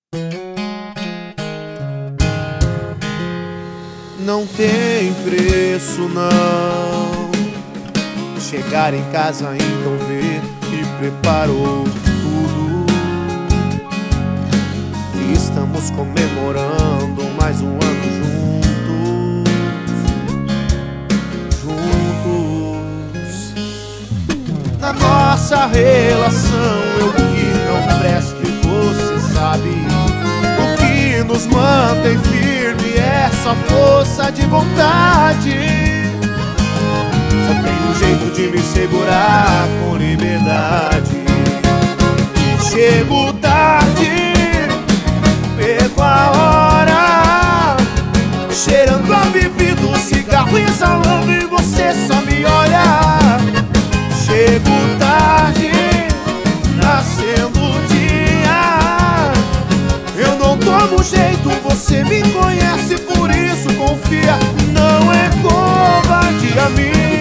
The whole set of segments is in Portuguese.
Não tem preço não chegar em casa então ver que preparou tudo. Estamos comemorando mais um ano juntos. Na nossa relação eu que não presto e você sabe. O que nos mantém firme é essa força de vontade. Só tenho um jeito de me segurar com liberdade. Chego tarde, perco a hora, cheirando a bebida, o cigarro exalando e você só me olha. Chego tarde, nascendo o dia. Eu não tomo jeito, você me conhece, por isso confia. Não é covardia minha.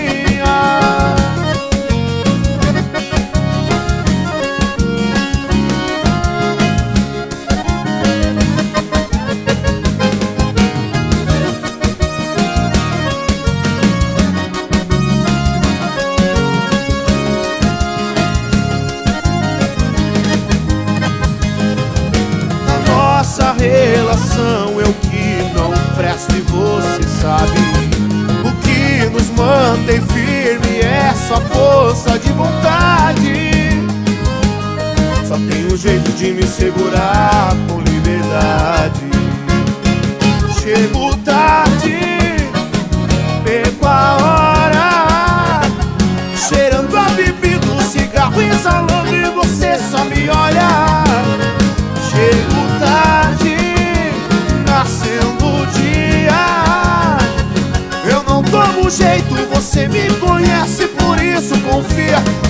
Nossa relação eu que não presto e você sabe. O que nos mantém firme é essa força de vontade. Só tenho um jeito de me segurar com liberdade. Chego tarde, perco a hora, cheirando a bebida, o cigarro exalando e você só me olha. Chego tarde, nascendo o dia. Eu não tomo jeito, você me conhece, por isso confia.